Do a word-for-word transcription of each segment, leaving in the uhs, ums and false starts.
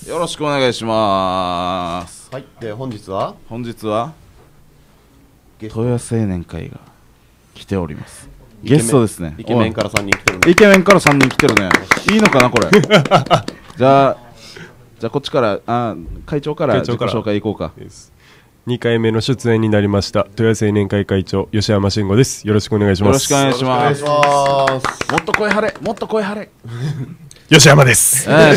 。よろしくお願いします。 はい。で本日は本日は豊谷青年会が来ております。ゲストですね。 イケメンからさんにん来てるね。 イケメンからさんにん来てるね。いいのかなこれ。じゃあじゃあこっちからあ会長から自己紹介いこうか。 にかいめの出演になりました豊谷青年会会長吉山慎吾です。よろしくお願いします。 よろしくお願いします。もっと声張れ、もっと声張れ。 吉山です。 はい。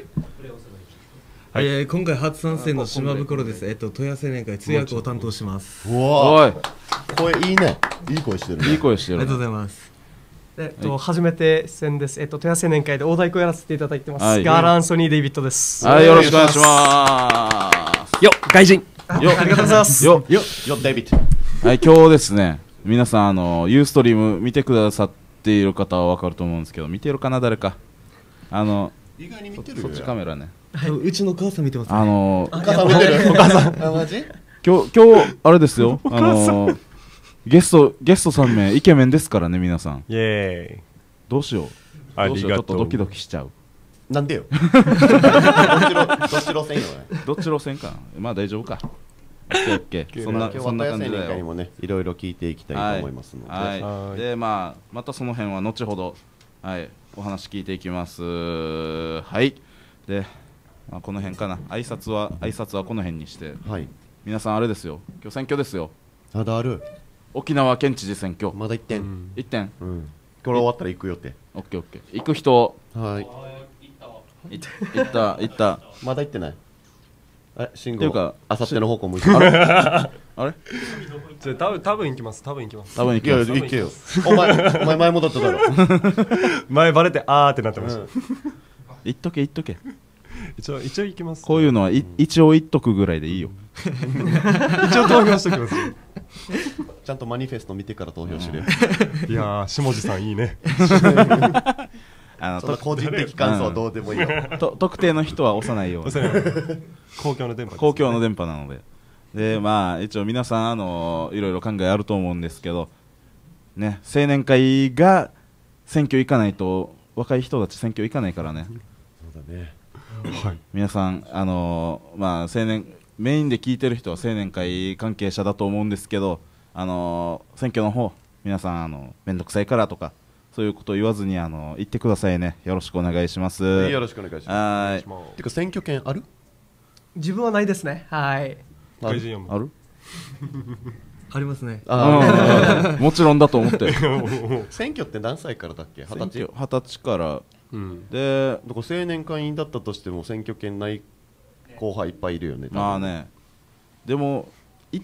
はい、えー、今回初参戦の島袋です。えっと豊谷青年会通訳を担当します。 うわー、声いいね。いい声してるね。 いい声してる。 ありがとうございます。 えっと、はい、初めて出演です。えっと豊谷青年会で大太鼓やらせていただいてます。はい、ガーラ・アンソニー・デイビッドです。 はい、よろしくお願いします。 よっ外人。 よありがとうございます。 よよよデイビッド。 はい、今日ですね、皆さんあのユーストリーム見てくださっている方は分かると思うんですけど、見てるかな誰か。あの意外に見てるよ。 そっちカメラね。 はい、うちのお母さん見てますね。 あのお母さん見てる。お母さん。マジ？ 今日今日あれですよ。あのゲストゲストさん名イケメンですからね皆さん。 イエーイ。 どうしよう。 ありがとう。 ちょっとドキドキしちゃう。 なんでよ。どっち路線よね。 どっち路線か。まあ大丈夫か。オッケーオッケー。そんなそんな感じで。 にもねいろいろ聞いていきたいと思いますので。 はい。でまあまたその辺は後ほどはいお話聞いていきます。はい。で、まあ、この辺かな。挨拶は挨拶はこの辺にして。はい。皆さんあれですよ。今日選挙ですよ。 まだある。 沖縄県知事選挙。 まだいってん。 いってん。 うん。これ終わったら行くよって。 オッケーオッケー。行く人。 はい。 行った行った。 まだ行ってない。え、信号。 っていうか、 あさっての方向向いてる。 あれ？ じゃ多分多分行きます。多分行きます。 多分行きます。 行けよ。お前お前前戻っただろ。 前バレてあーってなってました。 言っとけ言っとけ。 一応一応行きます。 こういうのは一応言っとくぐらいでいいよ。 一応投票しときます。 ちゃんとマニフェスト見てから投票しろよ。 いやー下地さんいいね。 あのその個人的感想はどうでもいいよ。 と特定の人は押さないように。 公共の電波。 公共の電波なので。でまあ一応皆さんあのいろいろ考えあると思うんですけど、ね青年会が選挙行かないと若い人たち選挙行かないからね。 そうだね。 はい。 皆さんあのまあ青年メインで聞いてる人は青年会関係者だと思うんですけど、あの選挙の方皆さんあの面倒くさいからとか。そういうことを言わずにあの言ってくださいね。よろしくお願いします。 よろしくお願いします。 はい。 てか選挙権ある？ 自分はないですね。はい。 ある？ある？ ありますね。 あもちろんだと思って。 選挙って何歳からだっけ？二十歳？ 二十歳から。 うん、で、どこ青年会員だったとしても選挙権ない後輩いっぱいいるよね。 まあね。でもい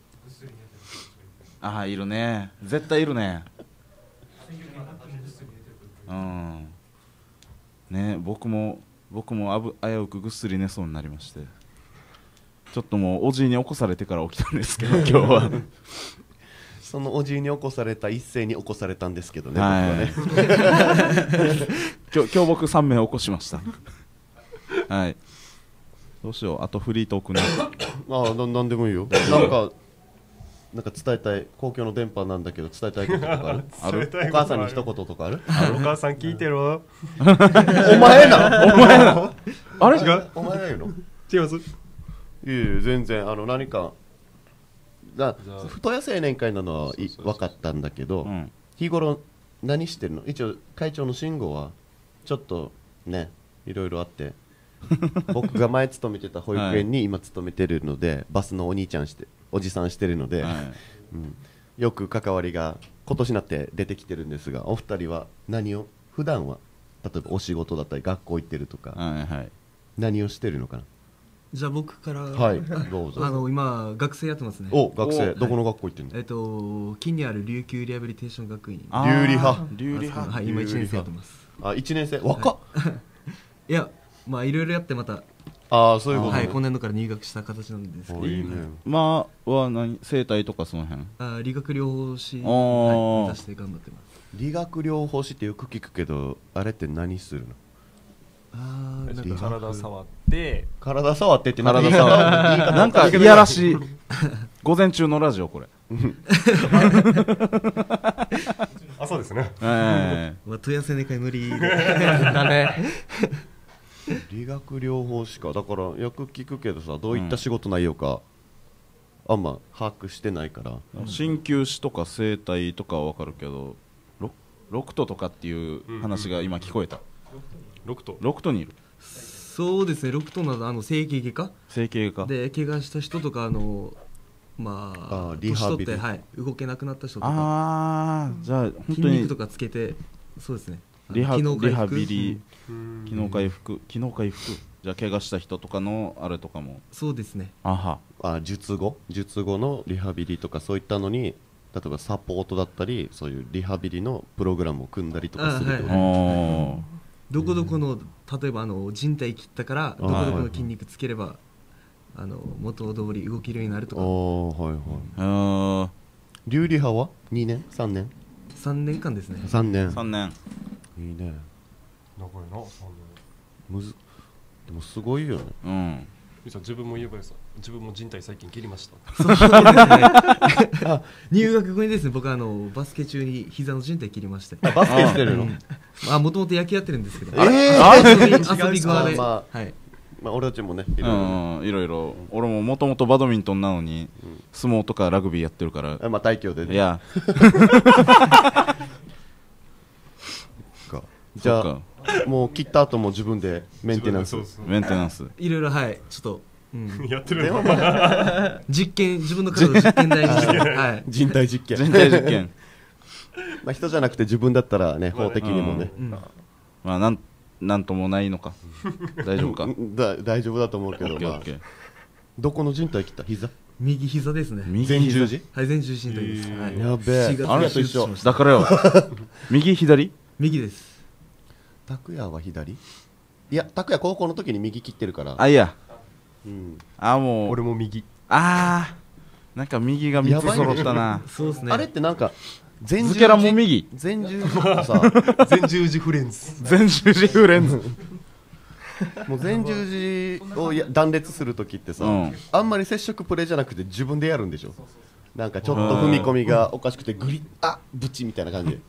ああいるね。絶対いるね。うんね、僕も僕もあぶ危うくぐっすり寝そうになりまして、ちょっともうおじいに起こされてから起きたんですけど今日はそのおじいに起こされた一斉に起こされたんですけどね、僕はね今日今日僕さんめい起こしましたはい。どうしよう、あとフリートークねああ、な、なんでもいいよ。なんかなんか伝えたい、公共の電波なんだけど伝えたいこととかある？ある？お母さんに一言とかある？ ある？お母さん聞いてろ。 お前なお前なあれ？ 違う？お前が言うの？ 違います？ いやいや全然、あの何かだ豊谷青年会なのはい分かったんだけど、うん、日頃何してるの？一応会長の慎吾はちょっとねいろいろあって僕が前勤めてた保育園に今勤めてるので、はい、バスのお兄ちゃんしておじさんしてるので、はいうん、よく関わりが今年になって出てきてるんですが、お二人は何を普段は例えばお仕事だったり学校行ってるとか、はいはい、何をしてるのかな？ じゃあ僕からはいどうぞ。 あの今学生やってますね。 お学生どこの学校行ってるの？ えっと近にある琉球リハビリテーション学院。 リュリハリュリハはい今いちねん生やってます。 あいちねん生若っいやまあいろいろやってまたああそういうことね。 はい今年度から入学した形なんですけど。 いいね。 まあは何生態とかその辺？ あ理学療法士はい目指して頑張ってます。 理学療法士ってよく聞くけどあれって何するの？ あなんか体触って体触ってって体触ってなんかいやらしい午前中のラジオこれあそうですね。 えまあ豊谷青年会無理だね。 理学療法士か。だからよく聞くけどさ、どういった仕事内容か、あんま把握してないから。 鍼灸師とか整体とかは分かるけど、ロロクトとかっていう話が今聞こえた。 ロクトロクトにいる。 そうですね、ロクトなどあの整形外科整形外科で怪我した人とか、あのまああリハビリ年取って、はい、動けなくなった人とか、 ああじゃあ本当筋に肉とかつけて、そうですね、 リハ機能回復リハビリうん機能回復機能回復じゃあ怪我した人とかのあれとかもそうですね。 あはあ、術後術後のリハビリとかそういったのに、例えばサポートだったり、そういうリハビリのプログラムを組んだりとかするってこと。 あおーどこどこの例えばあの靭帯切ったからどこどこの筋肉つければ、あの元通り動けるようになるとか。 おー、はいはい。 あー流理派はにねんさんねんさんねんかんですね。 さんねん。 さんねんいいね。 長いなさんねむずでもすごいよね。 うんんゆうさん自分も言えばよさ自分も人体最近切りました入学後にですね、僕はあのバスケ中に膝の靭帯切りまして、 あ、バスケしてるの。 あ、もともと野球やってるんですけど、 え遊び遊び側で、 まはい、 まあ俺たちもね、いろいろうんいろいろ俺ももともとバドミントンなのに相撲とかラグビーやってるからあ、まあ大胸でね。 いやかじゃそっあもう切った後も自分でメンテナンス。 そうそうメンテナンスいろいろ、はい、ちょっと、うん、 やってるのでもまあ実験、自分の体を実験台にして、はい、 人体実験。 人体実験まあ人じゃなくて自分だったらね、法的にもね、 うん、 まあなんなんともないのか大丈夫かオッうんだ大丈夫だと思うけど、まあケーオッケーどこの人体切った？膝？ 右膝ですね。 右前十字？ はい、前十字靭帯です。はい、 やべえしがつあれに手術しましただからよ右左右です。 拓也は左？いや、拓也高校の時に右切ってるから。 あいやうんあもう俺も右あーなんか右がみっつ揃ったなそうですね。 あれってなんか前十字ズケラも右前十字とさ、 前十字フレンズ全十字フレンズもう前十字をや断裂する時ってさ、 うんあんまり接触プレーじゃなくて自分でやるんでしょ。なんかちょっと踏み込みがおかしくてグリッあブチみたいな感じで。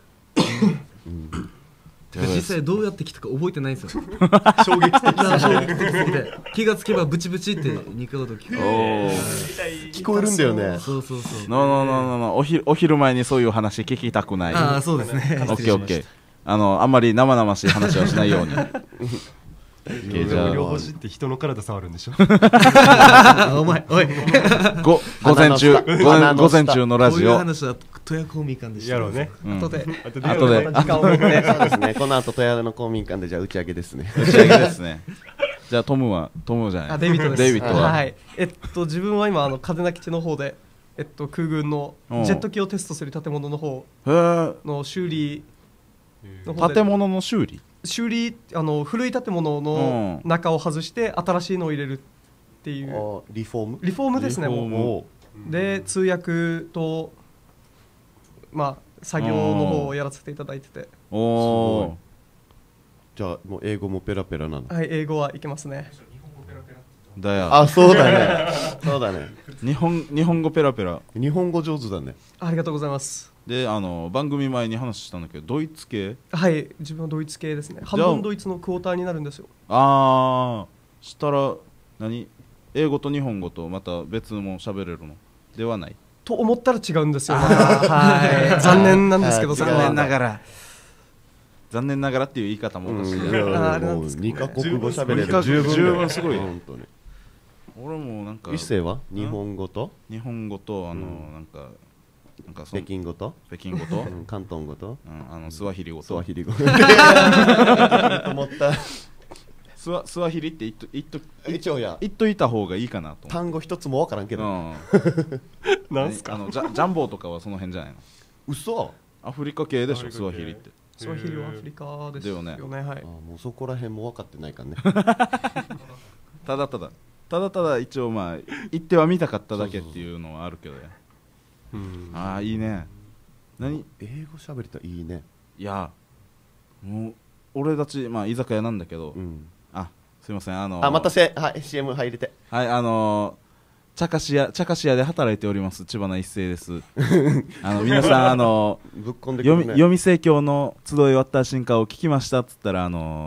てか実際どうやって来たか覚えてないんですよ。 衝撃的衝撃的すぎて気がつけばブチブチってにかいほど聞こおえー聞こえるんだよね。 そうそうそう。 ノーノーノーノーノーおひお昼前にそういう話聞きたくないああ、そうですね。 オッケーオッケーあのあんまり生々しい話はしないようにオッケーじゃ両星って人の体触るんでしょあお前、おい。 あご午前中午前午前中のラこういうジオ話は富谷公民館でした。 やろうねうん後で後で後で時間を持ってそうですね。この後富山の公民館でじゃあ打ち上げですね。 打ち上げですねじゃあトムはトムじゃないあデイビッドですデイビッドははいえっと自分は今あの風な基地の方でえっと空軍のうんジェット機をテストする建物の方へーの修理の方で建物の修理修理あの古い建物の中を外して新しいのを入れるっていうあリフォーム？ リフォームですねリフォームもうで通訳とまあ作業の方をやらせていただいてておおじゃあもう英語もペラペラなの。 はい英語はいけますねだよあ、そうだね。そうだね。 日本日本語ペラペラ日本語上手だね。 ありがとうございますであの番組前に話したんだけどドイツ系はい自分はドイツ系ですね半じゃあ分ドイツのクォーターになるんですよああしたら何英語と日本語とまた別も喋れるのではないと思ったら違うんですよまたはい残念なんですけどあーそれは残念ながら残念ながらっていう言い方もおかしいうんやろいやあれなんもうですけどね二カ国語喋れる二カ国十分だよ十分すごい本当に。 俺もなんか一世は日本語と日本語とあの、 うんなんかなんかそ北京語と北京語と、 うん広東語とうん、あのスワヒリ語とスワヒリ語。と思った。 スワスワヒリって言っと言っと一応や言っといた方がいいかなと思単語一つもわからんけう、 ど。 うん、 なんすかあのジャジャンボーとかはその辺じゃないの嘘？ アフリカ系でしょスアフリカ系ワヒリってスワヒリはアフリカですよねだよはいあもうそこら辺も分かってないからね。 ただただただただ一応まあ言っては見たかっただけっていうのはあるけどねうんああいいね何英語喋りたらいいね。 いやもう俺たちまあ居酒屋なんだけど、 うん。 あすいませんあのあまたせはい シーエム 入れて。 はいあのー、茶菓子屋茶菓子屋で働いております千葉な一世ですあの皆さんあのぶっこんでくるね。 読み読み盛況の集い終わった進化を聞きましたっつったらあのー、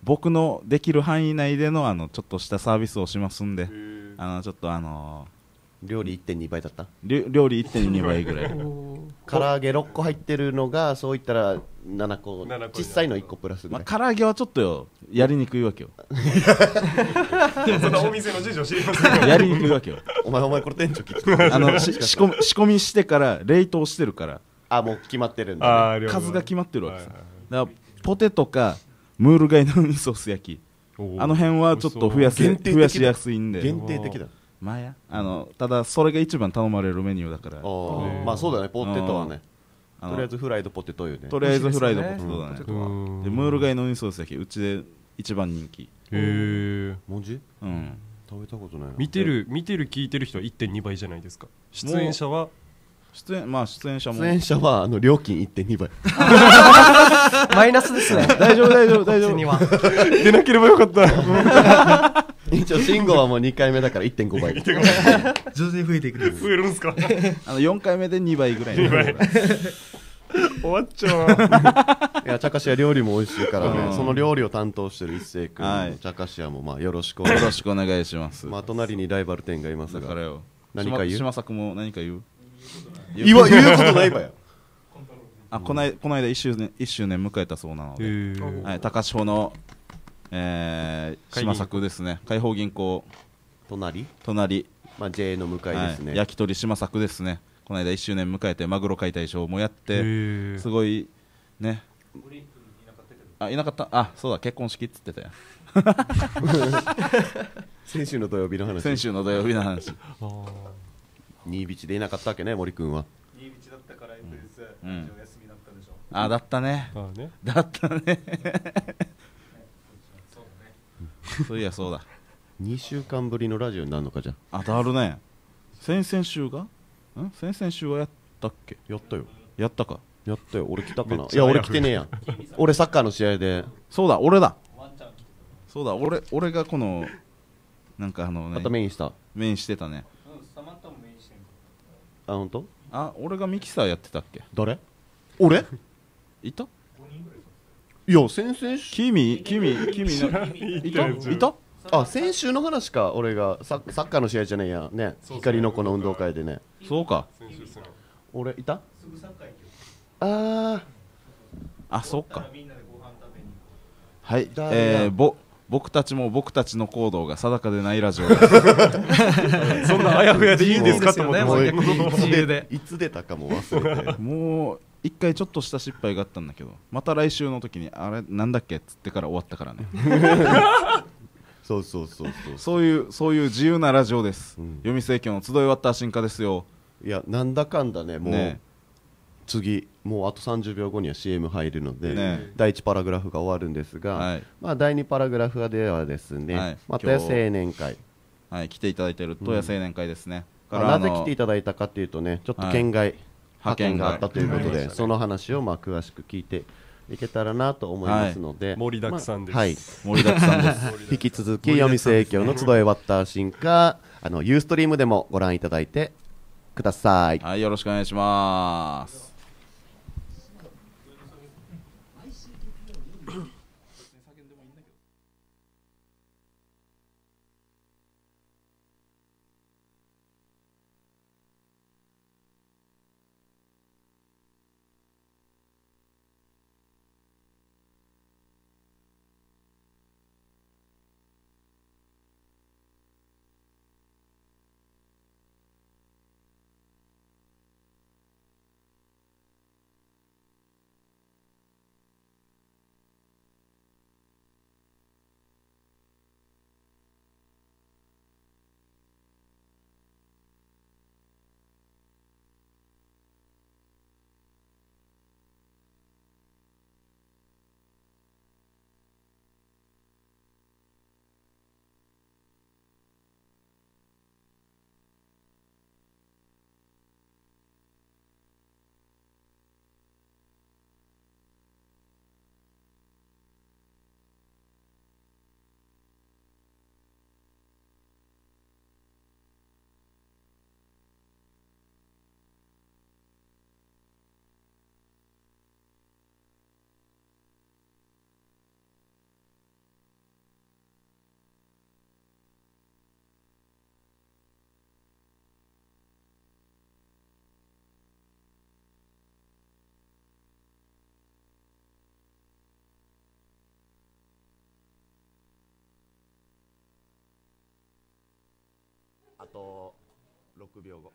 僕のできる範囲内でのあのちょっとしたサービスをしますんで、あのちょっとあの料理 いってんに 倍だった。 り料理 いってんに 倍ぐらい唐揚げろっこ入ってるのがそういったらななこ、 ななこ小さいのいっこプラスぐまらい。 あ唐揚げはちょっとよやりにくいわけよそんなお店の事情知りませんよ。 やりにくいわけよお前お前これ店長聞いてあのし仕込み仕込みしてから冷凍してるからあ、もう決まってるんだ、ね。 あー数が決まってるわけさ、 はいはいだからポテトかムール貝のウニソース焼きおーあの辺はちょっと増やす限定的だ増やしやすいんで限定的だ。 まあやあのただそれが一番頼まれるメニューだからあーまあそうだね、ポテトはね。 あのとりあえずフライドポテトよね。 とりあえずフライドポテトだね美味しいですよねポテトはうんでムール貝のウニソース焼きうちで一番人気へえ。 文字うん食べたことないな。 見てる見てる聞いてる人は いってんに 倍じゃないですか。出演者は出演まあ出演者も出演者はあの料金 いってんに 倍。 マイナスですね大丈夫大丈夫大丈夫うちには出なければよかった一応慎吾はもうにかいめだから いってんご 倍。 徐々に増えていくんです増えるんすかあのよんかいめでにばいぐらいの終わっちゃういや、茶菓子屋料理も美味しいからね、 うんその料理を担当してる一星君、 はい茶菓子屋もまあよろしくお願いよろします。 しくお願いしますまあ隣にライバル店がいますが、 だからよ何か言う島島作も何か言う言わ言うことないわよ。 あこないこの間いっしゅうねんいっしゅうねん迎えたそうなので、 へえ。 はい、高千穂の、えー、島作ですね海邦銀行隣、 隣、 まあ ジェー の向かいですね。 はい、焼き鳥島作ですねこの間いっしゅうねん迎えてマグロ解体ショーもやっへてえ。 すごいねあいなかったあそうだ結婚式っつってたよ先週の土曜日の話。 先週の土曜日の話あー新ビチでいなかったわけね、森君は。 新道だったから翌日、 うんラジオ休みだったでしょ。 あだったねあーね。 だったねそうだね。 そういやそうだにしゅうかんぶりのラジオになるのかじゃあだるね先々週がん先々週はやったっけやったよ。 やったかやったよ。俺来たかめないや、 っちゃ早く俺来てねえやん。俺サッカーの試合で、 そうだ俺だワンちゃん来てそうだ俺俺がこのなんかあのまたねメインした。 メインしてたねた。うん、サマンタもメインしてんあ、ほんとあ俺がミキサーやってたっけ誰俺いたいや、先々週、 君君君のいたいたあ、先週の話か。俺がサッサッカーの試合じゃねえや。ね。光の子の運動会でね。 そうか先週する俺、いたすぐサッカー行けよ。 あー。 あそうかみんなでご飯食べに。 はい誰だえー、ぼ僕たちも僕たちの行動が定かでないラジオですそんなあやふやでいいんですかと思ってもう逆に自由でいつ出たかも忘れて。 もう一回ちょっとした失敗があったんだけどまた来週の時にあれなんだっけっつってから終わったからねそうそうそうそう。 そういうそういう自由なラジオです、 うん読み盛況の集い終わった進化ですよいや、なんだかんだね、もう、 ね次、もうあとさんじゅうびょうごには シーエム 入るので、 ねだいいちパラグラフが終わるんですが、 はいまあ、だいにパラグラフではですね、 はいまたや青年会、 はい来ていただいている戸谷青年会ですね、 まあからあのなぜ来ていただいたかというとね、ちょっと県外、派遣があったということで、 はいその話をまあ詳しく聞いていけたらなと思いますので、 盛りだくさんですまあはい、 盛りだくさんです引き続き読み盛況の集いワッター進化、あのユーストリームでもご覧いただいてください。 はいよろしくお願いしますとろくびょうご。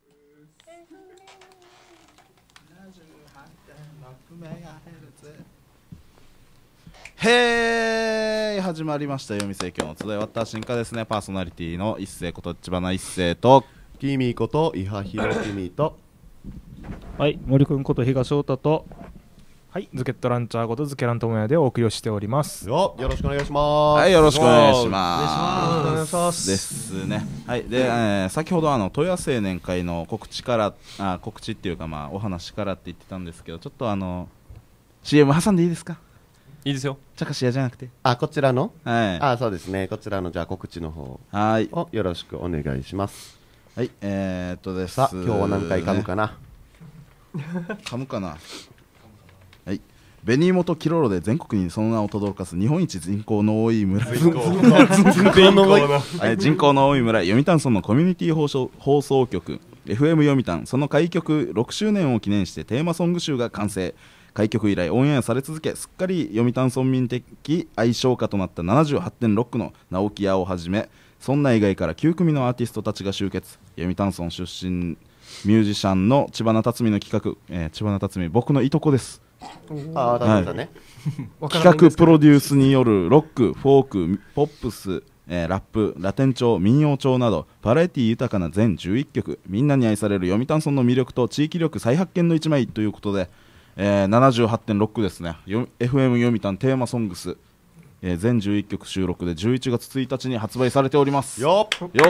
へーい、始まりました読み盛況の集い。私新華ですね。パーソナリティの一世こと千葉な一世とキミこと伊波ひろきみとはい、森くんこと東翔太と、はい、ズケットランチャーことズケラントモヤでお送りをしております。 よよろしくお願いします。 はい、よろしくお願いしまお願いしますす。 ですね。はい、で、えー先ほどあの豊谷青年会の告知からあ告知っていうかまあお話からって言ってたんですけど、ちょっとあの シーエム 挟んでいいですか？ いいですよ。 茶化し屋じゃなくて、 あ、こちらのはい、 あ、そうですね。こちらのじゃあ告知の方はいをよろしくお願いします。 はい、えー、っとですさあ、今日は何回噛むかな。 噛むかな。はい、紅芋とキロロで全国にその名を轟かす日本一人口の多い村人口の多いはい人口の多い村読谷村のコミュニティ放送放送局 エフエム 読谷、その開局ろくしゅうねんを記念してテーマソング集が完成。開局以来オンエアされ続け、すっかり読谷村民的愛称歌となった ななじゅうはちてんろく の直木屋をはじめ、村内外からきゅうくみのアーティストたちが集結。読谷村出身ミュージシャンの知花辰巳の企画、えー、知花辰巳僕のいとこです。 ああ、だめだね。 企画プロデュースによるロック、フォーク、ポップス、えーラップ、ラテン調、民謡調などバラエティ豊かな全じゅういっきょく、みんなに愛される読谷村の魅力と地域力再発見の一枚ということで、えー、ななじゅうはちてんろく ですね。よ エフエム 読谷テーマソングス、えー、全じゅういっきょく収録でじゅういちがつついたちに発売されております。 よっよっ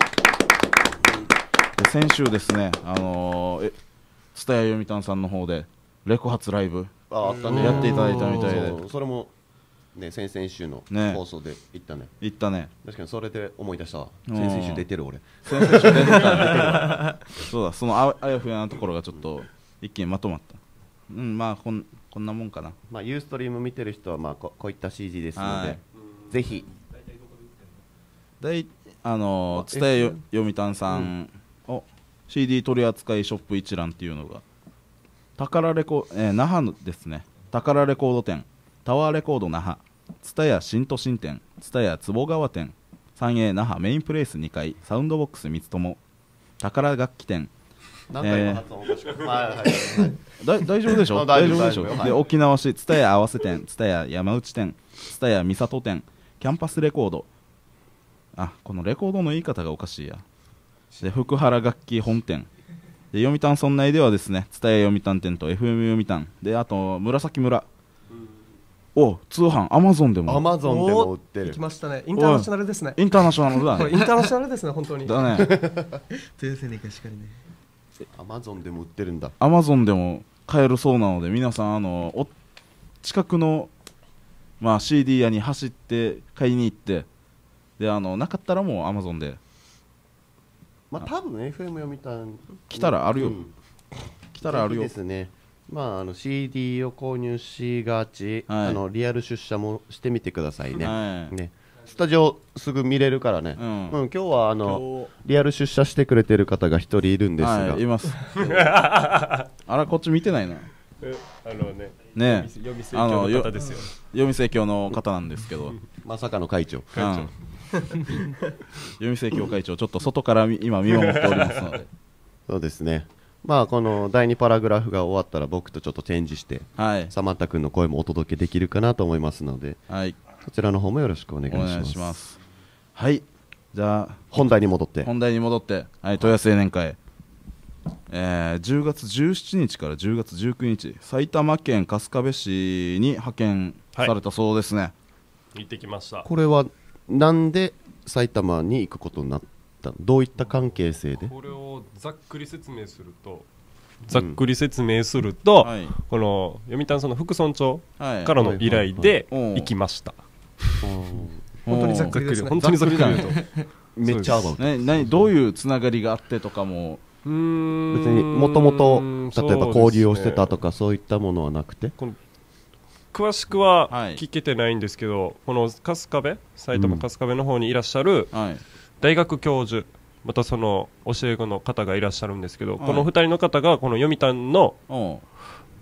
で先週ですね、あのー、え蔦屋読谷さんの方でレコ発ライブああったね。 やっていただいたみたいで、 そうそれもね、先々週のね放送で言ったね。 行ったね。 確かにそれで思い出したわ。 うん先々週出てる俺。 先々週出てたそうだ、そのああやふやなところがちょっと一気にまとまった。うん、まあこんこんなもんかな。 まあユーストリーム見てる人はまあここういった シーディー ですのではい、 ぜひ。 だいあのー、蔦屋よ読谷さんを シーディー 取扱ショップ一覧っていうのが宝レコ、えー、那覇のですね、宝レコード店、タワーレコード那覇、蔦屋新都心店、蔦屋坪川店、三栄那覇メインプレイスにかい、サウンドボックス三つとも、宝楽器店、 何回も発音おかしく。はいはいはい。 だ大丈夫でしょあ大丈夫でしょ、 大丈夫はいで沖縄市蔦屋合わせ店、蔦屋山内店、蔦屋三郷店、キャンパスレコード、あ、このレコードの言い方がおかしいや。で福原楽器本店で、読谷村内ではですね、蔦屋読谷店と エフエム 読谷で、あと紫村、お通販アマゾンでもアマゾンでも売ってるおー来。ましたね。インターナショナルですね。 インターナショナルだねこれインターナショナルですね、本当に。 だね豊洲青年会しかりね。 アマゾンでも売ってるんだ。 アマゾンでも買えるそうなので、皆さんあのお近くの、まあ、シーディー 屋に走って買いに行って、であのなかったらもうアマゾンでまあ多分 エフエム 読谷来たらあるよ、 うん来たらあるよぜひですね。まあ、あの シーディー を購入しがち、 はいあのリアル出社もしてみてくださいね。 はいね、スタジオすぐ見れるからね。 ううんん、今日はあの今日リアル出社してくれてる方が一人いるんですが、 はい、いますあらこっち見てないなあのね、 ね読み盛況の方ですよ。 読み盛況の方なんですけど、 まさかの会長。 うん読み盛況会長ちょっと外からみ今見守っておりますのでそうですね。まあこのだいにパラグラフが終わったら僕とちょっとチェンジしてはいサマンタ君の声もお届けできるかなと思いますので、 はいそちらの方もよろしくお願いしおます。 願いしますはいじゃあ本題に戻って。 本題に戻って、はい、豊洲青年会、えー、じゅうがつじゅうしちにちからじゅうがつじゅうくにち、埼玉県春日部市に派遣されたそうですね、 行ってきました。 これはなんで埼玉に行くことになったの？どういった関係性で？ これをざっくり説明すると、ざっくり説明すると、 はいこの読谷村の副村長はいからの依頼ではいはいはい行きました。 本当にざっくりですね。 本当にざっくり言うと。 めっちゃアバウト。 ね、なにどういうつながりがあってとかも、 うーん別にもともと例えば交流をしてたとか。 かそういったものはなくて、 詳しくははい聞けてないんですけど、この春日部、埼玉春日部の方にいらっしゃるはい大学教授、またその教え子の方がいらっしゃるんですけど、 はいこのふたりの方がこの読谷のおう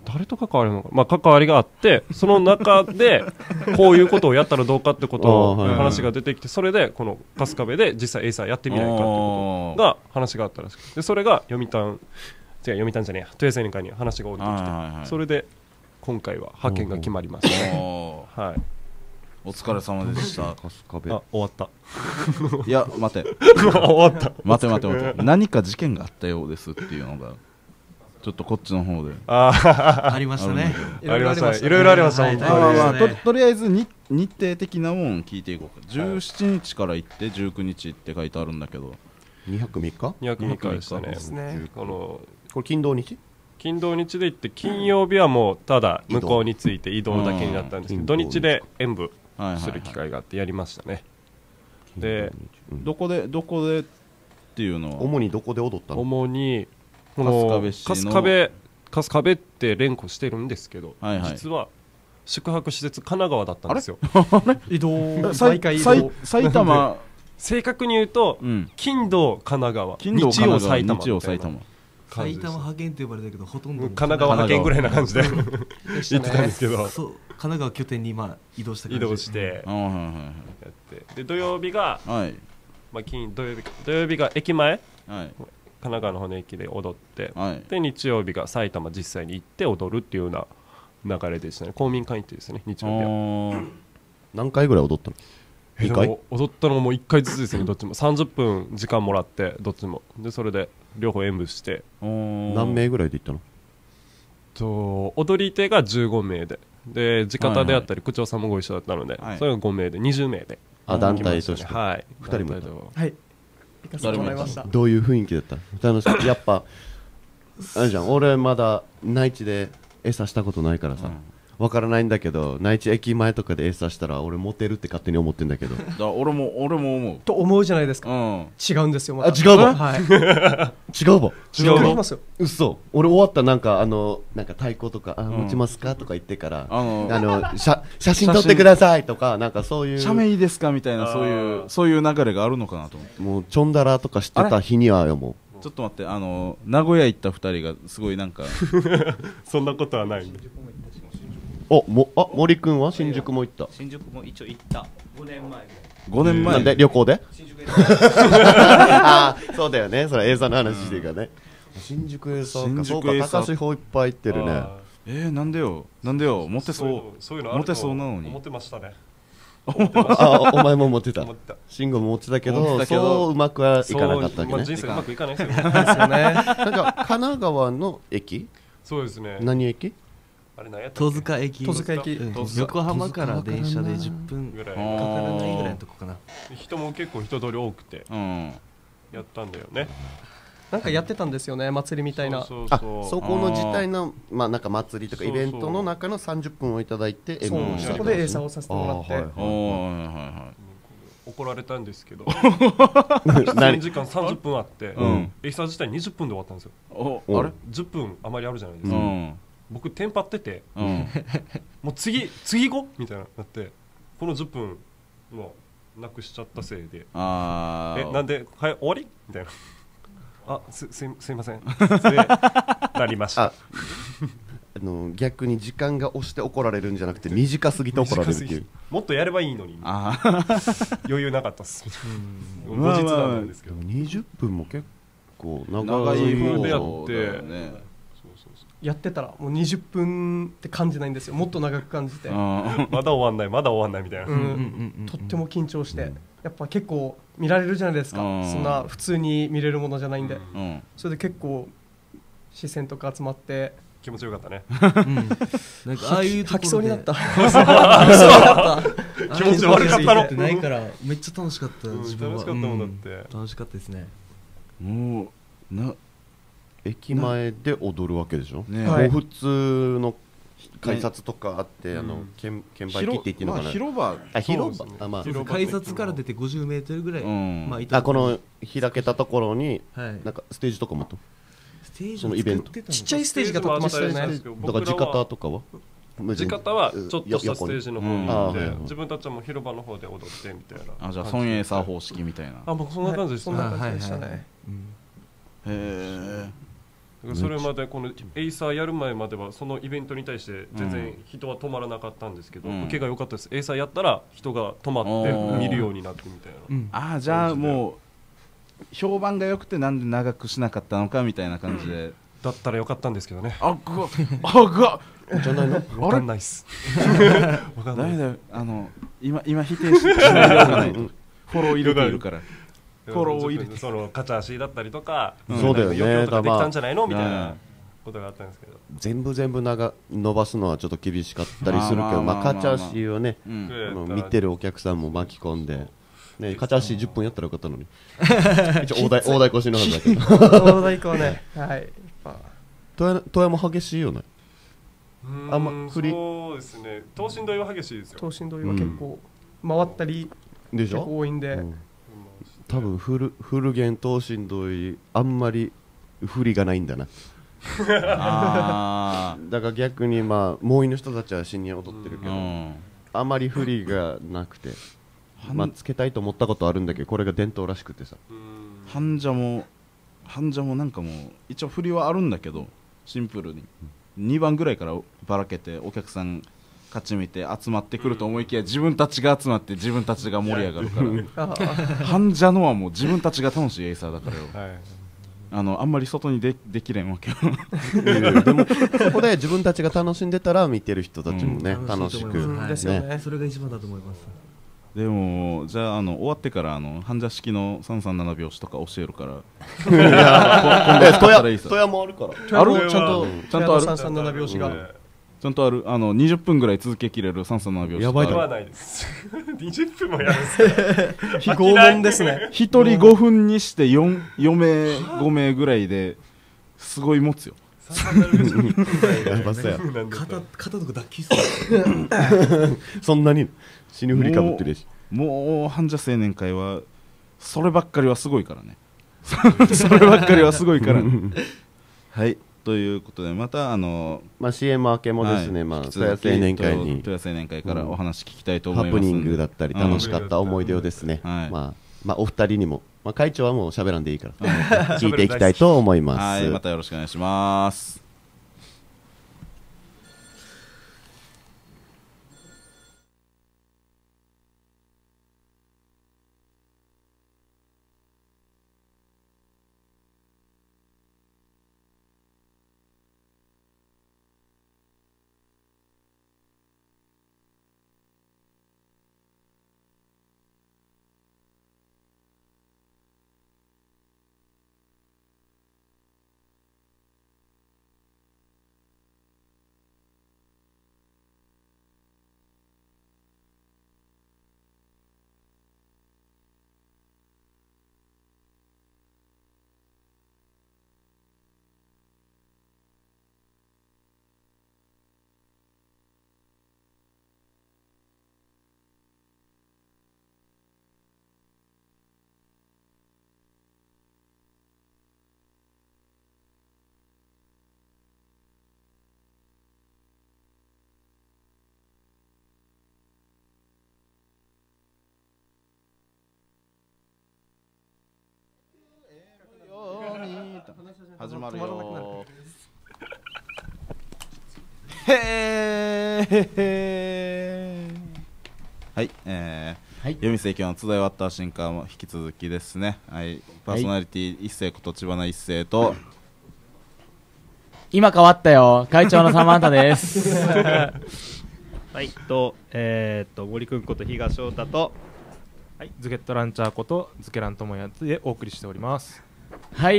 誰と関わるのか、まあ、関わりがあってその中でこういうことをやったらどうかってことをあーはい話が出てきて、それでこの春日部で実際エイサーやってみないかっていうことが話があったらしくて、でそれが読谷違う読谷じゃねえや豊洲青年会に話が降りてきて、 はいはいはいそれで今回は派遣が決まりました。 おーはい、 お疲れ様でした。 春日部あ終わったいや待て終わった待て待て待て何か事件があったようですっていうのがちょっとこっちの方であありましたね。 いろいろありましたねいろいろありましたはい本まあまあまあそうですねととりあえずに日程的なもん聞いていこうか。じゅうしちにちから行ってじゅうくにちって書いてあるんだけど、 にひゃくみっかにひゃくみっかでしたね。 ですね。 このこれ金土日金土日で行って金曜日はもうただ向こうについて移動だけになったんですけど、 うん土日で演舞はいはいはいする機会があってやりましたね。でうんどこでどこでっていうのは主にどこで踊ったの？ 主にこの春日部市の春日部春日部って連呼してるんですけど、 はいはい実は宿泊施設神奈川だったんですよ。 移動さい毎回移さい動埼玉正確に言うと、 うん金土神奈川金土日曜埼玉日曜みたいな埼玉埼玉派遣って呼ばれたけどほとんど神奈川派遣ぐらいな感じでで言したってたんでね。 すけど、 そう神奈川拠点に今移動した感移じ動してあーはいはいやってで土曜日が、 はいはいまあ、金土曜日か土曜日が駅前はい神奈川の方の駅で踊って、 はいで日曜日が埼玉実際に行って踊るっていうような流れでしたね。公民館行ってですね日曜日は。 あー何回ぐらい踊ったの？ えにかいでも踊ったのもいっかいずつですねどっちもさんじゅっぷん時間もらってどっちもでそれで両方演舞しておー何名ぐらいで行ったの？ と踊り手がじゅうごめいでで地方であったり区長さんもご一緒だったので、 はいそれがごめいでにじゅうめいであ、団体として。 はいふたりも団体でははい。行かせてもらいました。 どういう雰囲気だったの？楽しい。やっぱあれじゃん、俺まだ内地で餌したことないからさ、わからないんだけど、内地駅前とかで餌したら俺モテるって勝手に思ってんだけど。 だから俺も俺も思うと思うじゃないですか。 うん違うんですよ。またあ違うのはい。 違うわ。 違うの違いますよ。 嘘。俺終わったなんかあのなんか太鼓とかあん持ちますかとか言ってから、 あのあの写写真撮ってくださいとかなんかそういう写メいいですかみたいなそういあーうそういう流れがあるのかなと思って。 もうちょんだらとかしてた日にはよもちょっと待って、あの名古屋行ったふたりがすごいなんかそんなことはないんでう。おもあ森くんは新宿も行った。 新宿も一応行ったごねんまえぐらいごねんまえなんで旅行で？ 新宿であーそうだよね。それ映像の話してるからね。新宿へさ、 新そうか宿へさ高志保いっぱい行ってるね。 あえー、なんでよなんでよモテーそうそういうのあるとモテそうなのに思ってましたねあ、お前も持ってた思。った慎吾も持ってたけ持っど、 てたけどそううまくはいかなかったわけそうまあ、 ね。 人生うまくいかないですよですよね。 なんか神奈川の駅？ そうですね何駅？ あれ何やったっ戸け塚駅戸塚駅うん戸塚横浜から電車でじゅっぷんかぐらいあーからないぐらいのとこかな。 人も結構人通り多くてうんやったんだよねなんかやってたんですよね。祭りみたいな。 あ、 そうそうそこの自体のまあなんか祭りとかそうそうイベントの中のさんじゅっぷんをいただいてそう演舞をしたそこでエイサーをさせてもらって。 あーはいおーはいはいは怒られたんですけど何出演時間さんじゅっぷんあって、 うんエイサー自体にじゅっぷんで終わったんですよいおおあれじゅっぷんあまりあるじゃないですか、 うん僕テンパっててうんもう次次行こうみたいななってこのじゅっぷんもうなくしちゃったせいであーえなんではい終わりみたいなあすすいすいませんでなりましたああの逆に時間が押して怒られるんじゃなくて短すぎて怒られるっていう。 もっとやればいいのにあー余裕なかったっす後まあ日まあまあなんですけどにじゅっぷんも結構長長いい方でや方ってだよねそうそうそうやってたらもうにじゅっぷんって感じないんですよ。もっと長く感じて。 うんまだ終わんないまだ終わんないみたいな、 ううんうんうんん。とっても緊張して。やっぱ結構見られるじゃないですか。 うんそんな普通に見れるものじゃないんで。 うんそれで結構視線とか集まって気持ちよかったねうんなんかああいうところで吐きそうになった。 気持ち悪かったのってないからめっちゃ楽しかったうん自分は。 楽しかったもんだっうてん楽しかったですね。 もうな駅前で踊るわけでしょ。 ねはいもう普通の改札とかあって、あのうん券券売機って言っていいのかな。 まあ広場あ広そうですね場あまあ広場改札から出てごじゅうメートルぐらい、 うんまあいたあこの開けたところにはいなんかステージとかもあった。 ステージそのイベント作ってたのちっちゃいステージが立ってましたよね。 だから地方とかは地方はちょっとしたステージの方にうん行って、 あーはいはい自分たちはもう広場の方で踊ってみたいなあじゃあ孫エイサー方式みたいなあ僕そんな感じでした、 そんな感じでしたはいはいはいね。 うんへえそれまでこのエイサーやる前まではそのイベントに対して全然人は止まらなかったんですけど、 うん、 受けが良かったです。エイサーやったら人が止まって見るようになってみたいな、 うん、ああじゃあもう評判が良くてなんで長くしなかったのかみたいな感じで、うん、 だったらよかったんですけどね。 あぐわあぐわじゃないのわかんないっすわかんない。ダメだよ、 あの今今否定しないでおかないとフォロー入れているからフォローを入れてそのカチャ足だったりとか、 うん、そうだよね、 余興とかできたんじゃないのみたいなことがあったんですけど、 全部全部長伸ばすのはちょっと厳しかったりするけど、まあカチャ足をね、うん、あの見てるお客さんも巻き込んで、ね、カチャ足じゅっぷんやったらよかったのに一応大台大台越しのはずだけど大台越ね、はい、 富山激しいよね。 あんま振りそうですね、等身大は激しいですよ。 等身大は結構回ったりでしょ、 結構多いんで、うん、 多分フルフルゲン等身大あんまり振りがないんだなあだから逆にまあもういの人たちは深夜踊ってるけど、うん、あまり振りがなくて、まあつけたいと思ったことあるんだけど、これが伝統らしくてさ、 半者も半者もなんかもう一応振りはあるんだけど、シンプルににばんぐらいからばらけてお客さん勝ち見て集まってくると思いきや、自分たちが集まって自分たちが盛り上がるから半者のはもう自分たちが楽しいエイサーだからよ、はい、あのあんまり外に で, できれんわけよでもそこで自分たちが楽しんでたら見てる人たちもね、うん、楽しく、 うんですよね、それが一番だと思います。 でもじゃあ、あの終わってからあの半者式のさんさんなな拍子とか教えるからいや富山富山あるからあるちゃんとちゃんとあるさんさんなな拍子が、うん、 ちゃんとある。あのにじゅっぷんぐらい続けきれるさんさんなな拍子。 やばいではないですにじゅっぷんもやるんですか拷問ですね。 ひとりごふんにして 4, 4名ご名ぐらいですごい持つよやばそうや肩肩とか脱臼するそんなに死ぬふりかぶってるし、 もう半者青年会はそればっかりはすごいからねそればっかりはすごいから、ね、はいということで、またあの、 まあ、シーエム 明けもですね、はい、まあ、富谷青年会に富谷青年会からお話聞きたいと思います、 ハプニングだったり楽しかった思い出をですね、うん、まあまあ、お二人にも、まあ、会長はもう喋らんでいいから聞いていきたいと思います。 はい、またよろしくお願いします。始まるよーへーはい、えーはい、夜店今日の集い終わった瞬間も引き続きですね、はい、パーソナリティ一世こと知花一世と今変わったよ会長のサマンタですはいとえー、っと森くんこと比嘉翔太と、はい、ズケットランチャーことズケランともやつでお送りしております。 はい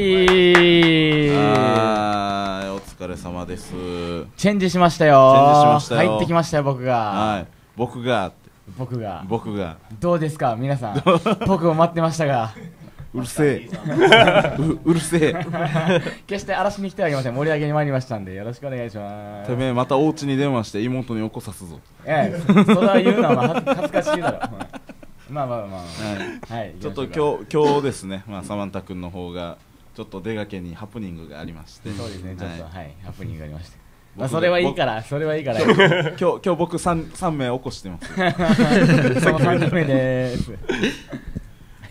あーお疲れ様です。 チェンジしましたよ。 チェンジしましたよ。 入ってきましたよ僕が。 はい僕が僕が僕がどうですか皆さん僕を待ってましたがうるせえう, うるせえ決して荒らしに来てはいけません。盛り上げに参りましたんでよろしくお願いします。 てめえまたお家に電話して妹に起こさすぞ。 ええそれは言うのは恥ずかしいだろまあまあまあ、まあはいはい、ちょっと今日今日ですね、まあ、サマンタ君の方がちょっと出がけにハプニングがありまして、 そうですねちょっと、はいはい、ハプニングがありまして、まあ、それはいいからそれはいいから今日今日僕 3, 3名起こしてますそのさんにんめです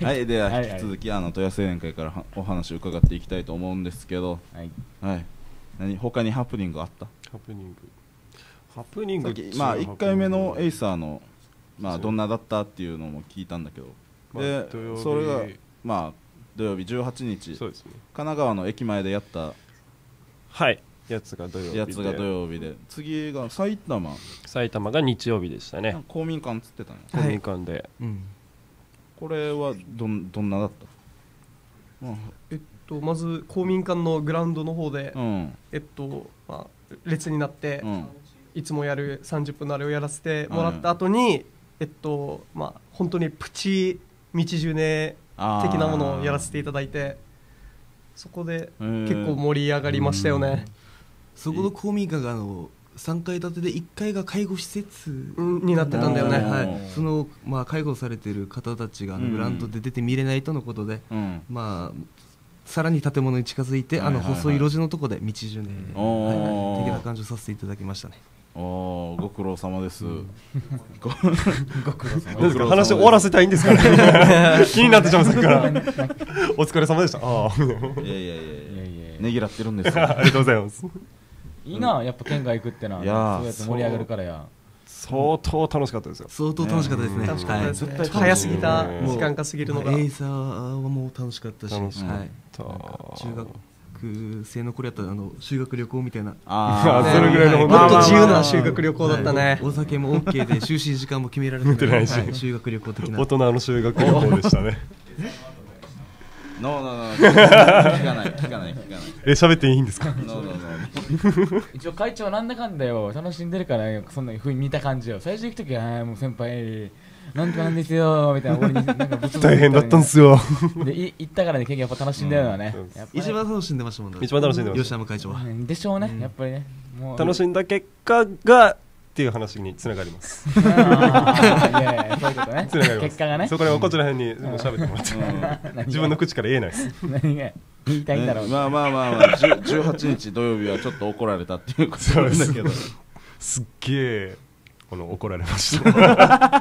はいでははいはい引き続きあの豊洲青年会からはお話を伺っていきたいと思うんですけど、 はいはい、何他にハプニングあった？ ハプニングハプニングさっきまあいっかいめのエイサーのまあどんなだったっていうのも聞いたんだけど、で土曜日それがまあ土曜日じゅうはちにち、 そうですね、 神奈川の駅前でやったはいやつが土曜日でやつが土曜日で、次が埼玉埼玉が日曜日でしたね。 公民館っつってたの、 公民館で、 うんこれはどんどんなだった？まあえっとまず公民館のグラウンドの方で、 うんえっとまあ列になって、 うんいつもやるさんじゅっぷんのあれをやらせてもらった後に、えっとまあ本当にプチ道ジュネ的なものをやらせていただいて、そこで結構盛り上がりましたよね。 そこの公民館があのさんかい建てでいっかいが介護施設になってたんだよね。 はい、その、まあ、介護されている方たちがあのグラウンドで出て見れないとのことで、 うんまあ、さらに建物に近づいて、 はいはいはいあの細い路地のところで道順で、 おーはいはい、的な感じをさせていただきましたね。 おーご苦労様です、ごご苦労様どうですか、話終わらせたいんですかね気になってしまったからお疲れ様でした。ああいやいやいやいいやいややねぎらってるんですよありがとうございます。 いいな、やっぱ県外行くってのは、 いやーそうやって盛り上がるからや。 相当楽しかったですよ。 相当楽しかったですね。 楽しかったですね。 はい早すぎたうん時間が過ぎるのが。 エイサーはもう楽しかったし、 楽しはい、 かった中学生の頃やったらあの修学旅行みたいな、 あそれぐらいのもっと自由な修学旅行だったね。 はいお酒も OK で就寝時間も決められて見てないしはい修学旅行的な大人の修学旅行でしたね。 ノーノーノー聞かない聞かない聞かないえ、喋っていいんですか？ ノーノーノー一応会長なんだかんだよ、楽しんでるからよ、そんなふうに見た感じよ。最初行くときは、あーもう先輩、なんとかなんですよ、みたいな、俺になんかぶつぶつ大変だったんですよ。 で、い行ったからね、結構やっぱ楽しんでるのはね。 うんやっぱね一番楽しんでましたもんね。 一番楽しんでました吉山会長は。 うんでしょうね、やっぱりね。もう楽しんだ結果がっていう話につながります。 あーいやいや、そういうことね。 つながります結果がね。 そこらこちら辺にもう喋ってもらって、自分の口から言えないです。 何が言いたいんだろう。 ねまあまあまあまあじゅじゅうはちにち土曜日はちょっと怒られたっていうことなんだけどすっげえこの怒られました。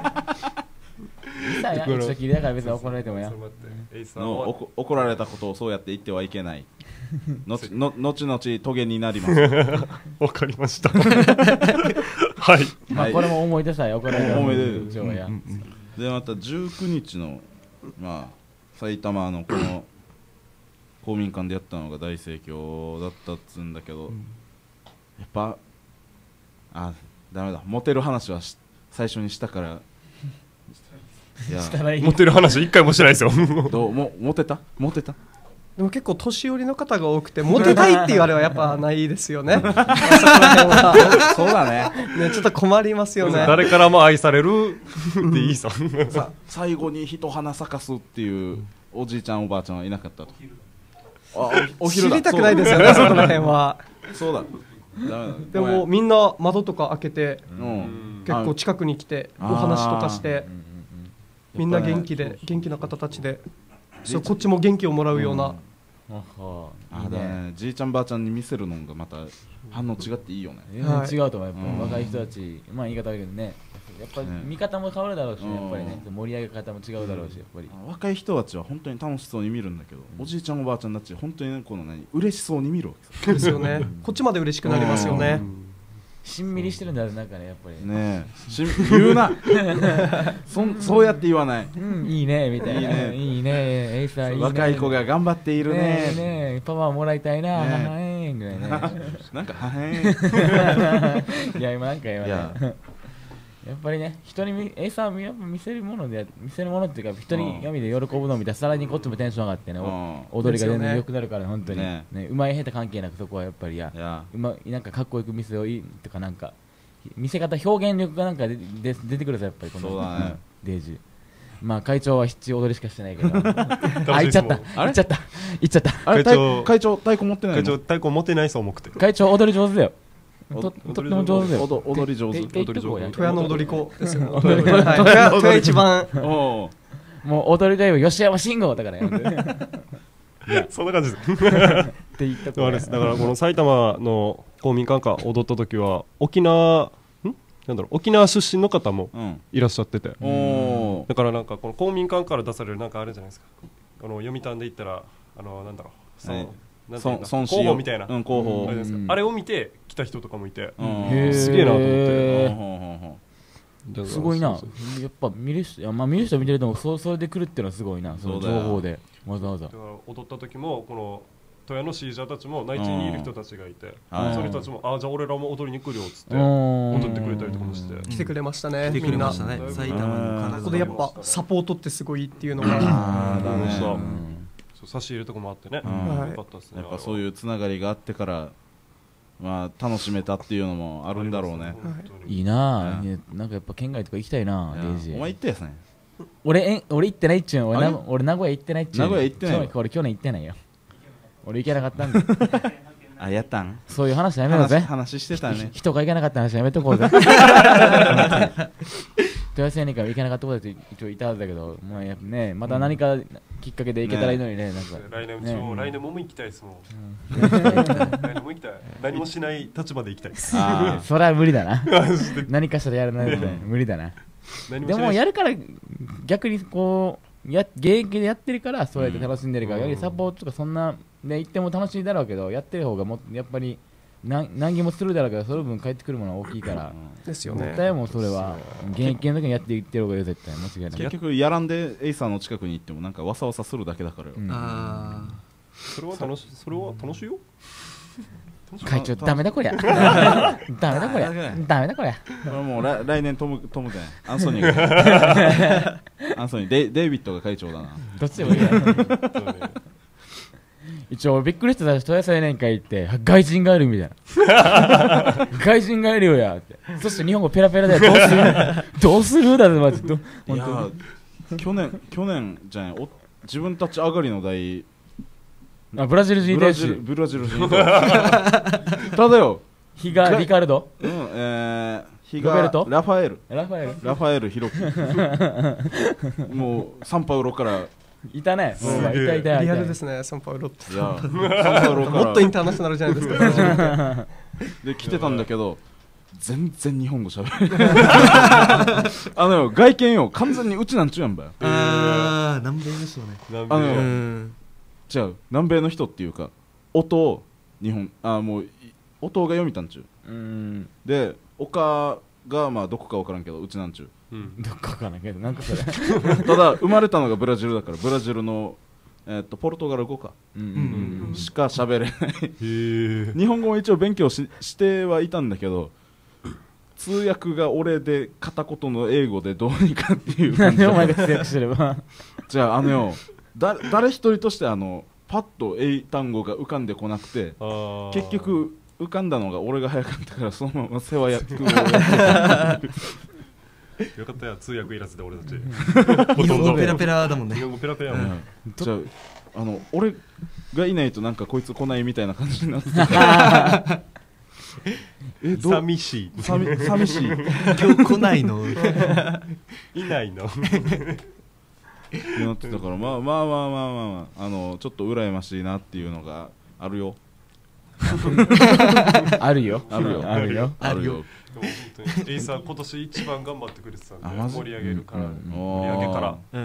さあや一度きりだから別に怒られてもや。 のおこ怒られたことをそうやって言ってはいけない後の後々トゲになりますわかりました。はい。 まあこれも思い出さえ怒られた思い出以上や。 でまたじゅうくにちのまあ埼玉のこの公民館でやったのが大盛況だったっつうんだけど、やっぱあダメだモテる話はし最初にしたからいやしたらいい。 モテる話一回もしてないですよ。 どうもモテたモテたでも結構年寄りの方が多くて、モテたいっていうあれはやっぱないですよね。そこら辺はそうだねね、ちょっと困りますよね。 誰からも愛されるっていいさ。 さ最後に一花咲かすっていうおじいちゃんおばあちゃんはいなかったとあおお昼だ知りたくないですよね、そこら辺は。 そうだダメだでもみんな窓とか開けて、 うん結構近くに来てあーお話とかして、みんな元気で元気な方たちで、そうこっちも元気をもらうような。 あだねじいちゃんばあちゃんに見せるのがまた反応違っていいよね全然違うと思う。やっぱ若い人たち、まあ言い方悪いけどね。やっぱり見方も変わるだろうしね、やっぱりね、盛り上げ方も違うだろうし、やっぱり。 若い人たちは本当に楽しそうに見るんだけど、おじいちゃんおばあちゃんたち本当にねこの何嬉しそうに見るわけですよね。こっちまで嬉しくなりますよね。 しんみりしてるんだよ、なんかね、やっぱり。 ねえし言うなそんそうやって言わないうん、いいね、みたいな。 いいねいいね、エイサーいいね。 若い子が頑張っているねえねねえ、パワーもらいたいな、 ねははえんぐらいね。 なんかはへんいや、今なんか今ね。 いややっぱりね、人に見エイサーをやっぱ見せるもので、見せるものっていうか、人に神で喜ぶのを見たら、さらにこっちもテンション上がってね、お踊りが全然良くなるから、本当に。 ねね、うまい下手関係なく、そこはやっぱり、いやい、やうまなんかかっこよく見せよういいとか、なんか、見せ方、表現力がなんかでで出てくるさ、やっぱり、このそうだねデージ。まあ、会長は七踊りしかしてないけど、あ、 楽しいです行っちゃった、 あれ行っちゃった、行っちゃった。 あれ会長会長太鼓持ってない会の長太鼓持ってないそう重くて。 会長、踊り上手だよ。 おととっても上手だよ。 踊踊り上手ててて踊り上手富谷の踊り子ですよ。 踊り子はい富谷富谷一番。 おうもう踊りだよ、吉山信号だからよ。ってそんな感じです。 言ったあれですだからこの埼玉の公民館か踊った時は沖縄んなんだろう沖縄出身の方もいらっしゃってて、 うん、 だからなんかこの公民館から出されるなんかあるじゃないですか、あの読谷で言ったらあのなんだろう、はい、なんていうんだ広報みたいな、 うん、広報、 あれですか、うん、あれを見て来た人とかもいて、 うん、 すげえなと思って、 うん、すごいな。やっぱ見る人、まあ見る人見てるともそそれで来るっていうのはすごいな、その情報でわざわざ。だから踊った時もこの富谷のシージャーたちも内地にいる人たちがいて、その人たちもあじゃあ俺らも踊りに来るよっつって踊ってくれたりとかもして、 来てくれましたね。 来てくれましたね。埼玉のここでやっぱサポートってすごいっていうのが、 ああだね。そう差し入れとかもあってね。よかったですね。 やっぱそういうつながりがあってからまあ楽しめたっていうのもあるんだろうね。 いいなあ、なんかやっぱ県外とか行きたいな。デイジー。 お前行ったやつね。 俺俺行ってないっちゅう。俺俺名古屋行ってないっちゅう。 名古屋行ってない。 俺去年行ってないよ。俺行けなかったんだ。 あ、やったん。 そういう話やめようぜ。 話してたね。 人が行けなかった話やめとこうぜ。豊洲青年会行けなかったことって一応いたはずだけど、まあやっぱね、また何かきっかけで行けたらいいのにね。なんか来年うちも来年も行きたいですもん。来年も行きたい。何もしない立場で行きたいです。 それは無理だな。何かしらやらないと無理だな。でもやるから逆にこう。や現役でやってるからそうやって楽しんでるから、うん、やはりサポートとかそんなで行っても楽しいだろうけど、やってる方がもやっぱり何難儀もするだろうけど、その分返ってくるものは大きいから、 うん、ですよね。 絶対もうそれは現役の時にやっていってる方がいい、絶対間違いない。 結局やらんでエイサーの近くに行ってもなんかわさわさするだけだからよ、 うん、 あそれは楽しそれは楽しいよ。 会長ダメだこりゃダメだこりゃダメだこりゃ。 これもう来来年トムトムでアンソニーがアンソニーデイデイビッドが会長だな。 どっちでもいいや。一応びっくりしてた。豊洲青年会行って外人がいるみたいな。外人がいるよやって。そして日本語ペラペラでどうするどうするだってマジで。 いや去年去年じゃないお自分たち上がりの代あブラジル人です。 ブラジル人ただよヒガリカルド、 うん、えー、ヒガラファエルラファエルラファエルヒロキもうサンパウロからいたね。いたいたリアルですね、サンパウロって。 いやサンパウロからもっとインターナショナルじゃないですか。 で来てたんだけど全然日本語喋れないあのよ外見よ完全にうちなんちゅうやんばよ。 ああ南米ですよね。 あのよ違う南米の人っていうか音を日本あもう音が読みたんちゅう。うんで岡がまあどこか分からんけどうちなんちゅう、 うん、どこか分からんけどなんかそれただ生まれたのがブラジルだからブラジルの、えー、っとポルトガル語か、うんうんうん、しか喋れないへ日本語も一応勉強 し, してはいたんだけど通訳が俺で片言の英語でどうにかっていう感じでお前が通訳してればじゃああのよだ誰一人としてあのパッと英単語が浮かんでこなくて結局浮かんだのが俺が早かったからそのまま世話役をやってよかったよ通訳いらずで俺たち日本語ペラペラだもんね。 日本語ペラペラもん、うん、 じゃああの俺がいないとなんかこいつ来ないみたいな感じになってたえど寂しい寂寂しい今日来ないのいないのなってたからまあまあまあまあまあ、まあ、あのちょっと羨ましいなっていうのがあるよあるよあるよあるよあるよ。 でも本当にエイサー今年一番頑張ってくれてたんで盛り上げるから、うん、盛り上げから、うんうん、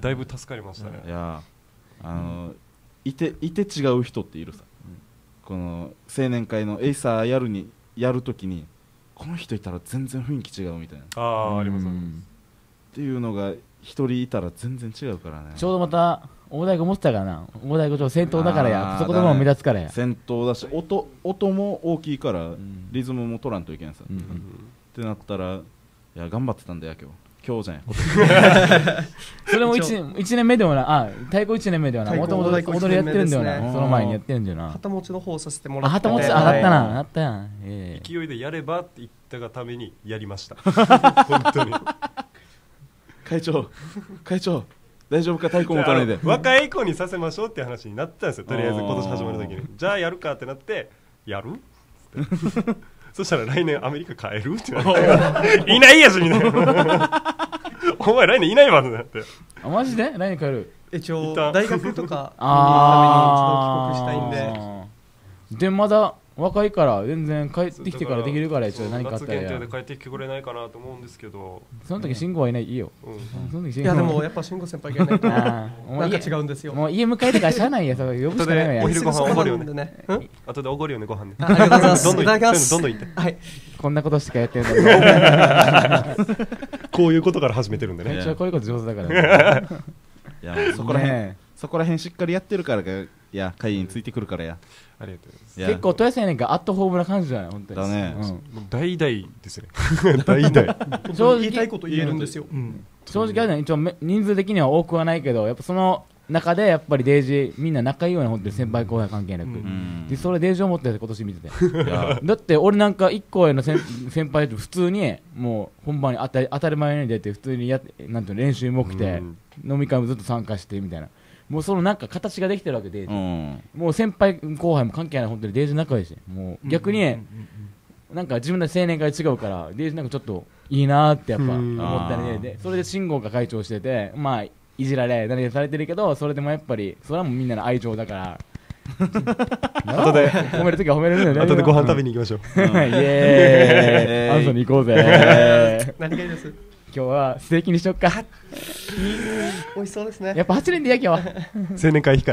だいぶ助かりましたね。 いやあのいていて違う人っているさ、うん、この青年会のエイサーやるにやるときにこの人いたら全然雰囲気違うみたいなあああります、うん、 っていうのが一人いたら全然違うからね。 ちょうどまた大台子持ってたからな。大台子ちょっと先頭だからやそこでも目立つからや先頭だし 音, 音も大きいから、うん、リズムも取らんといけないさ、うんうん、ってなったらいや頑張ってたんだよ今日今日じゃないそれも 1, 年いちねんめでもなあ太鼓いちねんめではなもともと踊りやってるんだよな、ね、その前にやってるんだよな。 旗持ちの方させてもらってあ旗持ち上がったな上がったやん、 えー、勢いでやればって言ったがためにやりました本当に会長会長大丈夫か太鼓持たないで若い子にさせましょうって話になったんですよ。とりあえず今年始まる時にじゃあやるかってなってやるそしたら来年アメリカ帰るってなっていないやしみたいなお前来年いないわってなってあマジで来年帰る一応大学とか見に行くために一度帰国したいんででまだ若いから全然帰ってきてからできるから一応何かあったらや夏限定で帰ってきてくれないかなと思うんですけど、 その時慎吾はいないいいよ、 うんその時いやでもやっぱ慎吾先輩がいないとなんか違うんですよ。 もう家迎えてからしゃあないや、それ呼ぶしかないや。 お昼ご飯おごるよね。 ね後でおごるよねご飯ね。 ありがとうございます。 どんどんいただきます。 どんどん言って。 はい。 こんなことしかやってない。 こういうことから始めてるんでね。 めっちゃこういうこと上手だから。 いやそこら辺そこら辺しっかりやってるからが、いや会員ついてくるからや。 ありがとうございます。 結構豊洲やねんかアットホームな感じじゃない本当に。 だね。 大々ですね。大々。 正直言いたいこと言えるんですよ。 正直あるね、一応人数的には多くはないけど、やっぱその中でやっぱりデイジーみんな仲いいよね、本当に先輩後輩関係なく。でそれデイジーを持って今年見てて。だって俺なんか一個上の先先輩と普通にもう本番に当たり当たり前に出て普通にやってなんていうの練習も来て飲み会もずっと参加してみたいな。もうそのなんか形ができてるわけで、うん、もう先輩後輩も関係ない本当にデイジー仲いいし、もう逆になんか自分たち青年会違うからデイジーなんかちょっといいなーってやっぱ思ったりで、それで慎吾が会長してて、まあいじられ何でされてるけど、それでもやっぱりそれはもうみんなの愛情だから。 後で褒めるときは褒めれるよね。 後でご飯食べに行きましょう。 イエーイ。アンソニー行こうぜ。 何がいいです。 今日はステーキにしよっか。 美味しそうですね。 やっぱはちねんでや今日は。 青年会費から。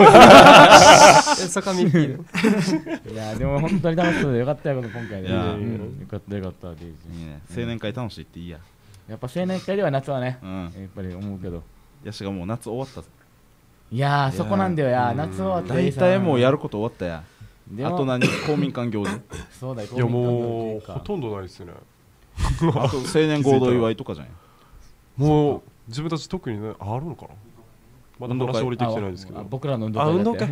坂道。いやでも本当に楽しそうでよかったよ今回で。よかったよかった。青年会楽しいっていいや。 やっぱ青年会では夏はね、やっぱり思うけど。 ヤシがもう夏終わったぞ。 いやそこなんだよや、夏終わった。 大体もうやること終わったや。あと何公民館行事。 そうだよ。 いやもうほとんどないですよね。 あと青年合同祝いとかじゃん。 もう自分たち特にねあるのかな。まだ話降りてきてないですけど。 僕らの運動会。 あ運動会。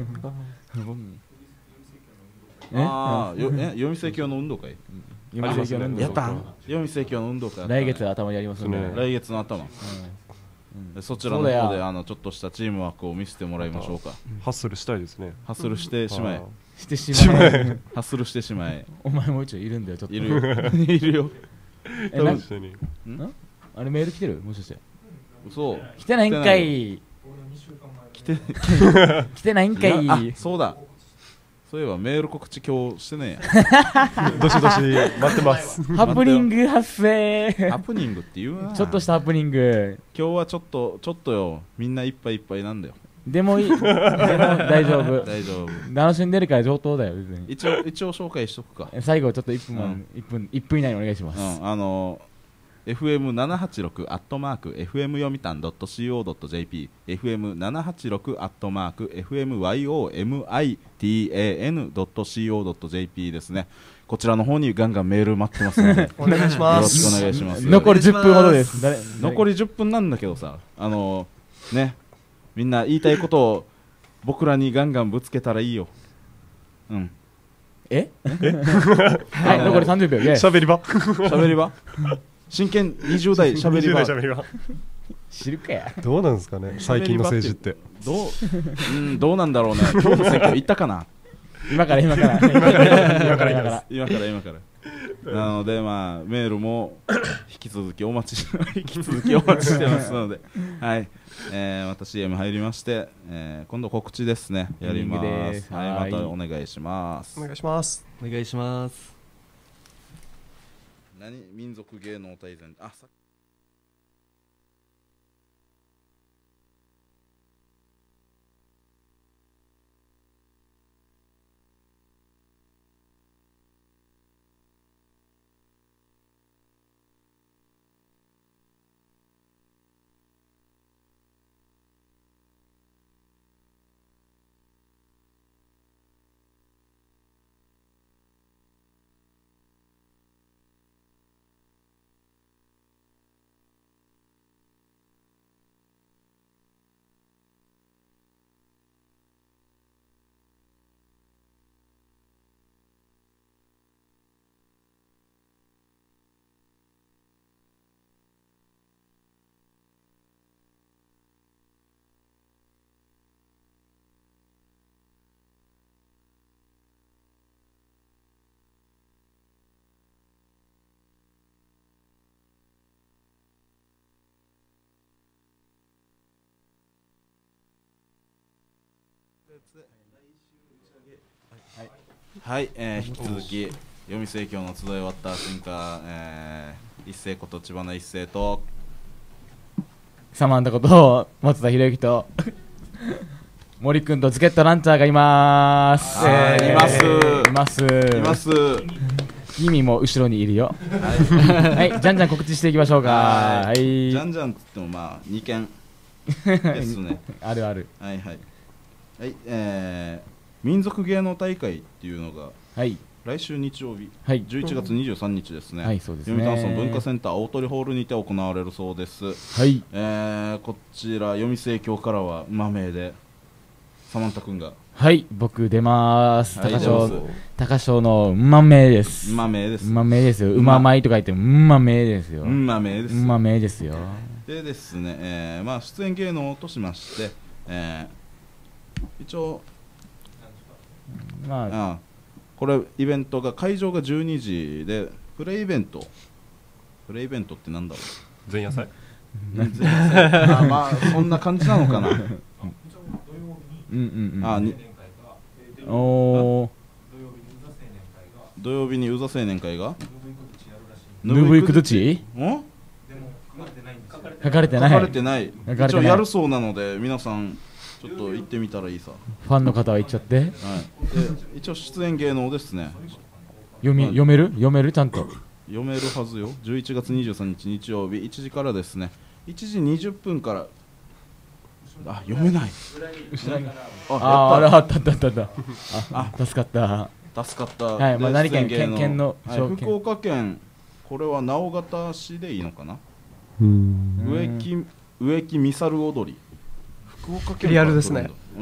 ああ読み世教の運動会。 読み世教の運動会。 やったん。読み世教の運動会。 来月頭にやりますね。 来月の頭。そちらの方であのちょっとしたチームワークを見せてもらいましょうか。 ハッスルしたいですね。 ハッスルしてしまえ。 してしまえ。 ハッスルしてしまえ。 お前もう一応いるんだよちょっと。 いるよ。いるよ。 えなあれメール来てるもしかして。 嘘。 来てないんかい。 来て来てないんかい。 あそうだ。そういえばメール告知今日してねえ。どしどし待ってます。 ハプニング発生。 ハプニングって言うな。 ちょっとしたハプニング。 今日はちょっとちょっとよみんないっぱいいっぱいなんだよ。 でもいい。でも大丈夫。 大丈夫。 楽しんでるから上等だよ別に。 一応一応紹介しとくか。 最後ちょっといっぷんいっぷんいっぷん以内にお願いします。 あの エフエムななはちろく アットマーク エフエム 読みたん .co.jp エフエムななはちろく アットマーク エフエム ワイオーエムアイティーエーエヌ .co.jp ですね。こちらの方にガンガンメール待ってますのでお願いします。 よろしくお願いします。 残りじゅっぷんほどです。 残りじゅっぷんなんだけどさ、あのねみんな言いたいことを僕らにガンガンぶつけたらいいよ。うん。 え？はい残りさんじゅうびょう。 喋り場。 喋り場。真剣にじゅう代しゃべり場。 知るかや。 どうなんですかね最近の政治って。 どう、うん、どうなんだろうね。今日の選挙行ったかな。 今から今から今から今から今から今からなのでまあメールも引き続きお待ち引き続きお待ちしてますのではい、えー、また シーエム 入りまして、えー、今度告知ですねやります。はい、またお願いします。 お願いします。 お願いします。 何民族芸能大全あさはいはい、えー、引き続き読み盛況の集い終わった瞬間、えー、一斉こと千葉の一斉とサマンタこと松田博之と森くんとズケットランチャーがいまーす。 はい、いますいますいます君も後ろにいるよ。はい、はい、じゃんじゃん告知していきましょうか。 はい、 はい、 じゃんじゃんって言ってもまあにけんですね。 あるある。 はいはいはい、えー、民族芸能大会っていうのが、 はい、 来週日曜日、 はい、 じゅういちがつにじゅうさんにちですね。 はい、そうですね。 読谷村文化センター大鳥ホールにて行われるそうです。 はい、 えー、こちら読み盛況からは馬名でサマンタ君が、 はい、僕出まーす。 はい、 高翔、高翔の馬名です。 馬名です。 馬名ですよ。馬舞とか言って馬名ですよ。 馬名です。 馬名ですよ。 でですね、えー、まあ出演芸能としまして、えー、一応まあ、 ああこれイベントが会場がじゅうにじでプレイベントプレイベントってなんだろう前夜祭前夜祭あまあそんな感じなのかなうんうんうんあにお土曜日にうざ青年会がぬぶいくどちん書かれてない書かれてない書かれてない一応やるそうなので皆さんちょっと行ってみたらいいさ。 ファンの方は言っちゃって、はい、 で一応出演芸能ですね。 読み、読める読めるちゃんと読めるはずよ。じゅういちがつにじゅうさんにち日曜日いちじからですね。いちじにじゅっぷんからあ読めないあああれあったあったあったあったああ助かった助かった。 はい、まあ、何県県県の、 はい、福岡県これは直方市でいいのかな。植木植木ミサル踊り福岡県リアルですね。 うん、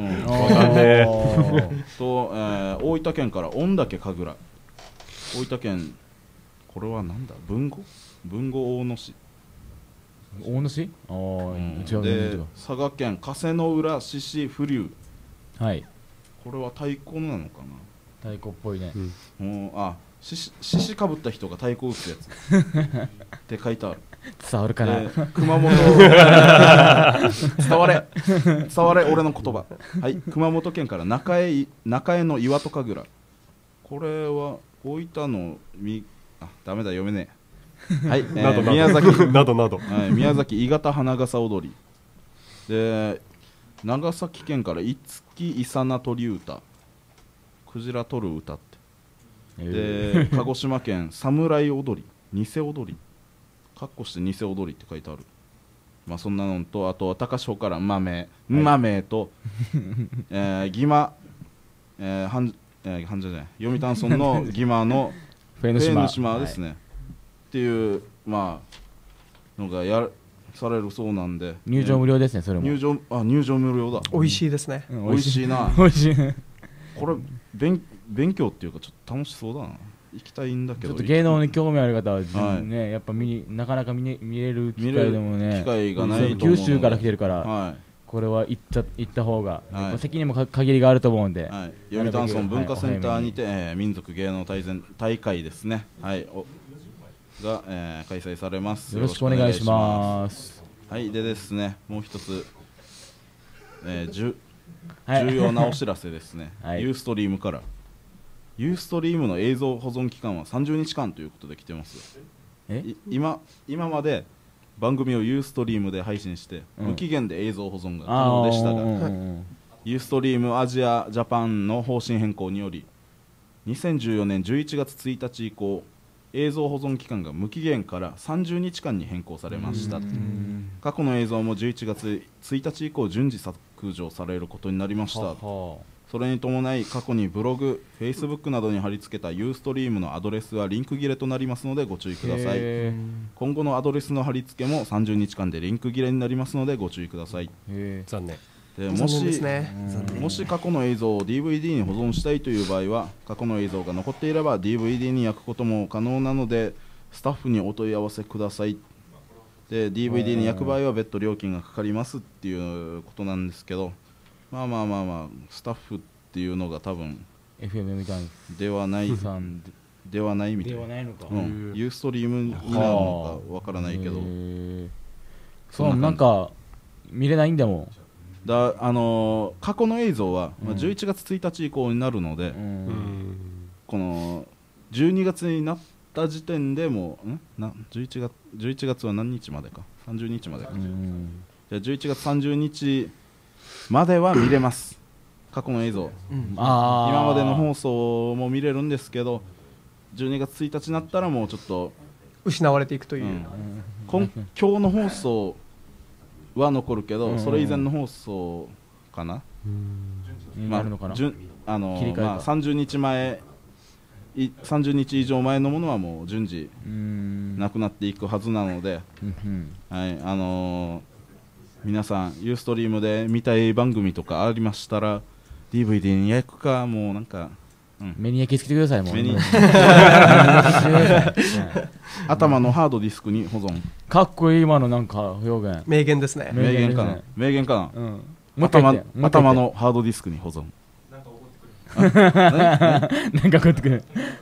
と、えー、大分県から御嶽神楽大分県これはなんだ豊後豊後大野市大野市あ、うん、違うで佐賀県加瀬の浦獅子風流はいこれは太鼓なのかな太鼓っぽいね、 うん、あ獅子かぶった人が太鼓打つやつって書いてある伝わるかな熊本伝われ伝われ俺の言葉はい熊本県から中江中江の岩戸神楽これは大分のみあダメだ読めねえはい、えー、宮崎などなど、 はい、宮崎伊方花笠踊りで長崎県から五木伊佐名鳥歌クジラ取る歌ってで鹿児島県侍踊り偽踊りかっこして偽踊りって書いてある。まあそんなのとあと高翔から馬名馬名とえー、ギマえー、半えー、半じゃない読谷村のギマのフェーヌ島ですね、はい、っていうまあのがやされるそうなんで入場無料ですね。それも入場あ入場無料だ。 美味しいですね。 美味しいな。 美味しいこれ勉勉強っていうかちょっと楽しそうだな。行きたいんだけどちょっと芸能に興味ある方は、はいね、やっぱ見になかなか見, に見れる機会でもね機会がないと思う九州から来てるから、 はい、 これは行っちゃ行った方が、 はい、 責任も限りがあると思うんで、 はい、読谷村文化センターにて、はいえー、民族芸能大全大会ですね、はい、おが、えー、開催されます。 よろしくお願いします。 はいでですねもう一つ、えー、じゅはい、 重要なお知らせですね、 はい、 ユーストリームからユーストリームの映像保存期間はさんじゅうにちかんということで来てます。 え今今まで番組をユーストリームで配信して、うん、無期限で映像保存が可能でしたが、ユーストリームアジアジャパンの方針変更によりにせんじゅうよねんじゅういちがつついたち以降映像保存期間が無期限からさんじゅうにちかんに変更されました。過去の映像もじゅういちがつついたち以降順次削除されることになりました。ははそれに伴い過去にブログ、フェイスブックなどに貼り付けたユーストリームのアドレスはリンク切れとなりますのでご注意ください。今後のアドレスの貼り付けもさんじゅうにちかんでリンク切れになりますのでご注意ください。 残念でもし、 ですね、 もし過去の映像を ディーブイディー に保存したいという場合は過去の映像が残っていれば ディーブイディー に焼くことも可能なのでスタッフにお問い合わせください。で ディーブイディー に焼く場合は別途料金がかかりますっていうことなんですけど、まあまあまあまあスタッフっていうのが多分エフエム みたいではないではないみたいな、うん、ユーストリームになるのかわからないけど、 そうなんか見れないんだもん。 だあのー、過去の映像は、うんまあ、じゅういちがつついたち以降になるので、うん、 このじゅうにがつになった時点でもうんなじゅういちがつじゅういちがつは何日までかさんじゅうにちまでか、じゃあじゅういちがつさんじゅうにちまでは見れます過去の映像、うん、あ今までの放送も見れるんですけどじゅうにがつついたちになったらもうちょっと失われていくという、うん、 今, 今日の放送は残るけど、うん、それ以前の放送かな、うん、まあ、あのまあ、さんじゅうにちまえさんじゅうにち以上前のものはもう順次なくなっていくはずなので、はい、あのー、皆さんユーストリームで見たい番組とかありましたら ディーブイディー に焼くかもうなんか、 うん、目に焼き付けてくださいもう目に頭のハードディスクに保存。 かっこいい今のなんか表現名言ですね。 名言かな名言かな、うん、頭, 頭のハードディスクに保存。 なんか怒ってくる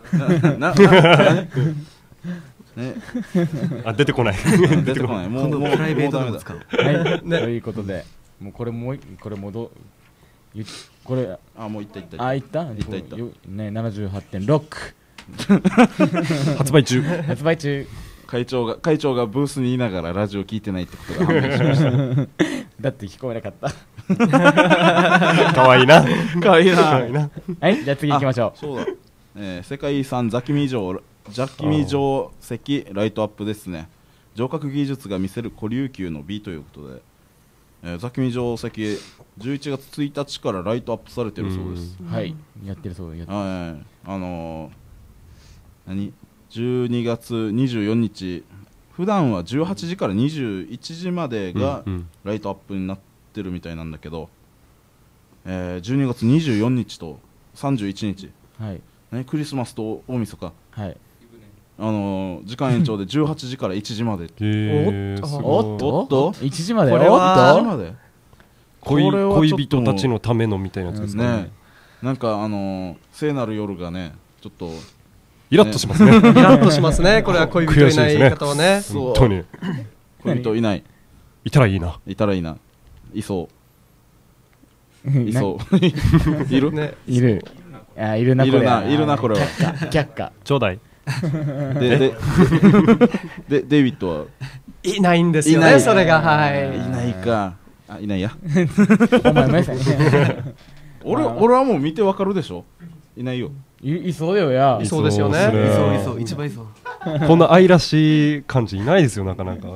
ね、あ出てこない出てこないもうもうプライベートでも使う。 はい、ね、ということでもうこれもうこれもどこれあもういったいったあいったいったいったね ななじゅうはちてんろく発売中発売中。 会長が会長がブースにいながらラジオ聞いてないってことが判明しましただって聞こえなかったかわいいなかわいいなはいじゃあ次行きましょう。 そうだ、えー、世界遺産座喜味城座喜味城石ライトアップですね。城郭技術が見せる古琉球の美ということで、えー、座喜味城石じゅういちがつついたちからライトアップされてるそうです。 はいやってるそうです。 はいあのー、何じゅうにがつにじゅうよっか普段はじゅうはちじからにじゅういちじまでがライトアップになってるみたいなんだけど、えー、じゅうにがつにじゅうよっかとさんじゅういちにち、はい、ね、クリスマスと大晦日、はい、あのー、時間延長でじゅうはちじからいちじまでおっとおっとおっといちじまでこれはおっと恋, 恋人たちのためのみたいなやつですね。 ねなんかあのー、聖なる夜がねちょっとイラッとしますね。イラッとしますね。これは恋人いない方はね。 本当に恋人いないいたらいいな。 いたらいいな。いそういそういる、 ね、いるあいるなこれいるないるなこれは却下ちょうだいでででデイビッドはいないんですよね。それがはいいないかあいないやお前めさ俺俺はもう見てわかるでしょ。いないよ。 い, いそうよやいそうですよね。いそういそう一番いそうこんな愛らしい感じいないですよなかなか。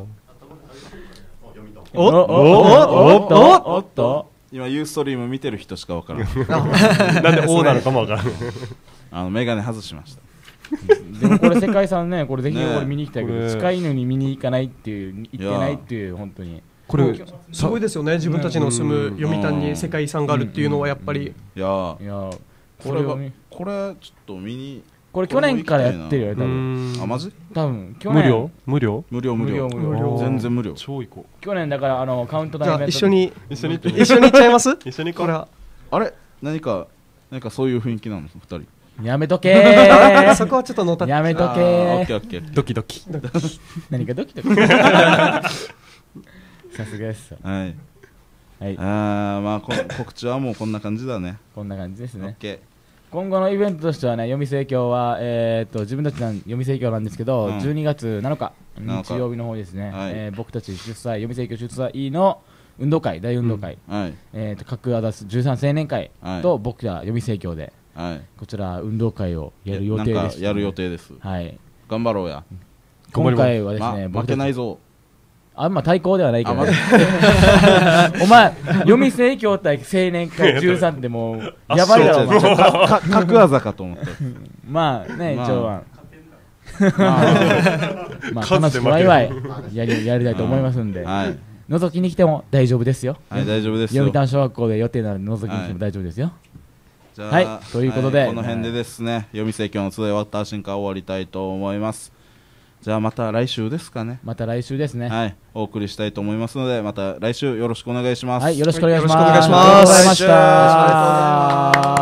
おっおっおっとおっと今ユーストリーム見てる人しかわからないなんでOなのかもわからないあのメガネ外しましたでもこれ世界遺産ねこれぜひこれ見に行きたいけど近いのに見に行かないっていう行ってないっていう本当にこれすごいですよね。自分たちの住む読谷に世界遺産があるっていうのはやっぱりいやいやこれはこれちょっと見にこれ去年からやってるよ多分。 あマジ多分去年無料無料無料無料無料全然無料超行こう。 去年だからあのカウントダウンイベント一緒に一緒に一緒に行っちゃいます。 一緒に行こう。 あれ何か何かそういう雰囲気なのふたり。 やめとけーそこはちょっとのたっやめとけードキドキ何かドキドキさすがです。 はいはいあまあ告知はもうこんな感じだね。 こんな感じですね。 OK。 今後のイベントとしてはね、読み盛況は、えー、と自分たちの読み盛況なんですけど、うん、じゅうにがつなのか日曜日の方ですね、はいえー、僕たち主催読み盛況主催の運動会大運動会、うんはいえー、と各アダスじゅうさん青年会と、はい、僕ら読み盛況で、はい、こちら運動会をやる予定です、ね、 なんかやる予定です、はい、頑張ろうや。 今回はですね、 ま、負けないぞ。 あんま対抗ではないけど、ね、お前読み盛況対青年会じゅうさんでもうやばいだろお前角技かと思ってまあね、まあ、一応はまあ、まあ、楽しくワイワイやりやりたいと思いますんで、はい、覗きに来ても大丈夫ですよ。 はい大丈夫ですよ。 読谷小学校で予定なら覗きに来ても大丈夫ですよ、はい、 じゃあ、 はい、ということで、 はい、この辺でですね、読み盛況の集い終わった瞬間終わりたいと思います。じゃあまた来週ですかね。 また来週ですね。 はい、お送りしたいと思いますので、また来週よろしくお願いします。 はい、よろしくお願いします。 よろしくお願いします。 ありがとうございました。